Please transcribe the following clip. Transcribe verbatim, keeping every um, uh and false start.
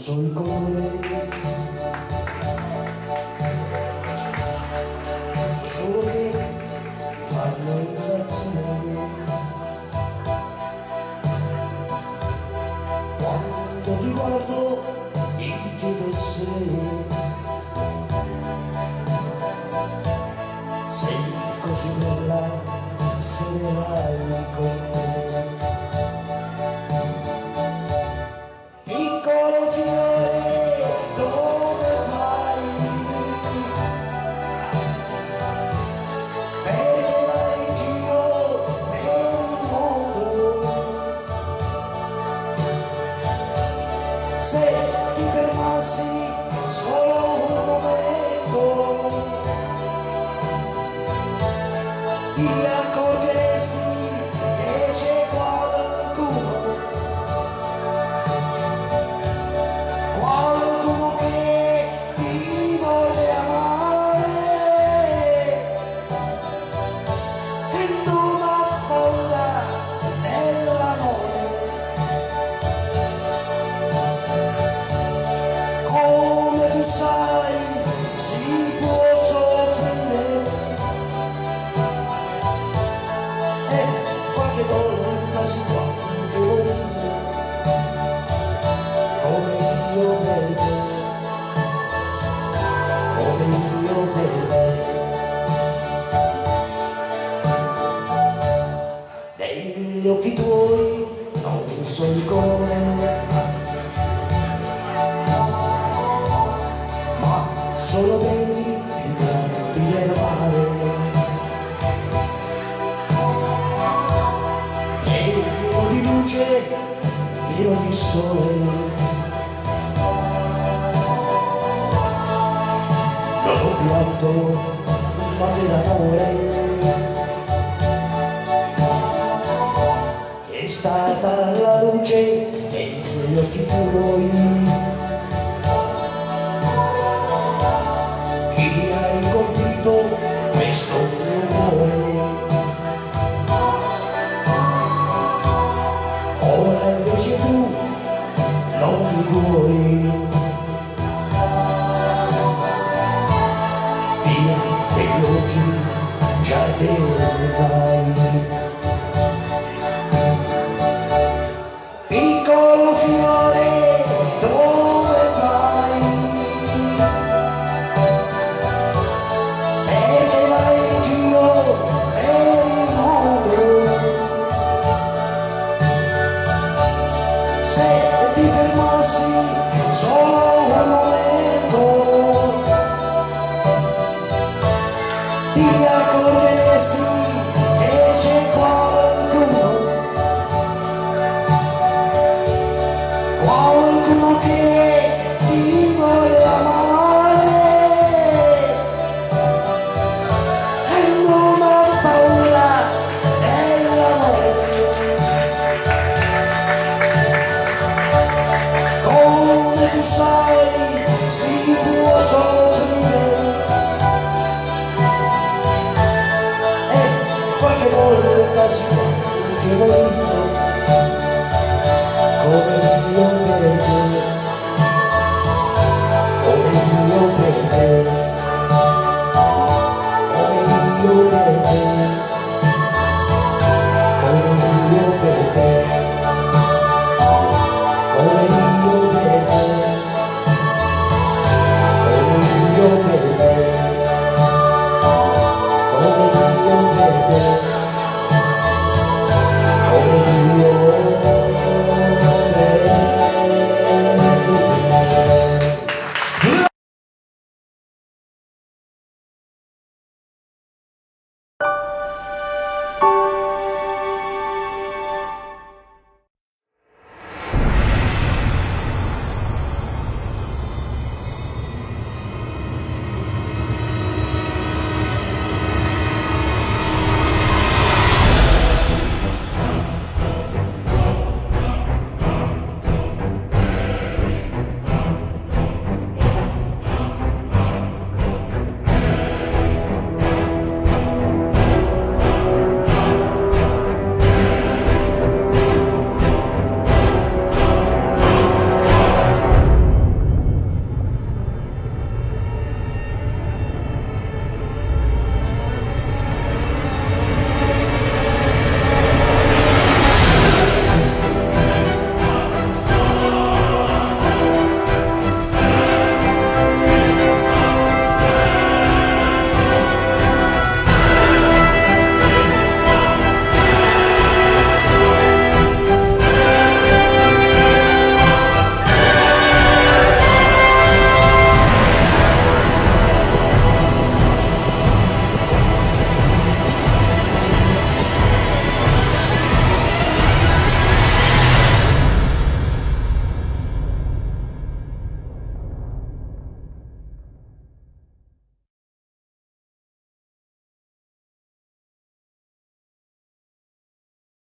so il colore, so solo che mi fanno impazzire. Quando ti guardo mi chiedo se sei così bella, se ne vai con me. Piccolo fiore, dove vai? Perché vai in giro nel mondo? Se ti fermassi solo un momento, ti accorgeresti che c'è qualcuno, qualcuno che ti vuole amare e non ha paura dell'amore. Come tu sai, si può soffrire e qualche donna si può anche morire, come io per te, come io per te. Negli occhi tuoi non so il come, ma sono belli più grandi del mare, pieno di luce, pieno di sole. Non ho pianto, ma per amore. È stata la luce negli occhi tuoi che hai colpito questo mio cuore. Ora invece tu non mi vuoi, via degli occhi già te ne vai. Piccolo fiore, dove vai? Perché vai in giro per il mondo? Se ti fermassi solo un momento, ti accorgeresti che c'è qualcuno, qualcuno che ti vuole amare e non ha paura dell'amore. Come tu sai, si può soffrire e qualche volta si può anche morire.